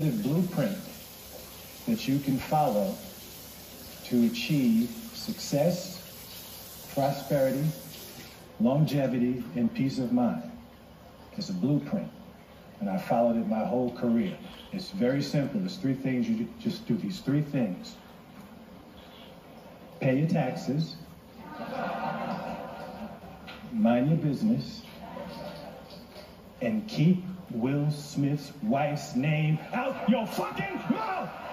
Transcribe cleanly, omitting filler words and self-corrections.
The blueprint that you can follow to achieve success, prosperity, longevity, and peace of mind. It's a blueprint, and I followed it my whole career. It's very simple. There's three things. You just do these three things. Pay your taxes, mind your business, and keep Will Smith's wife's name out your fucking mouth!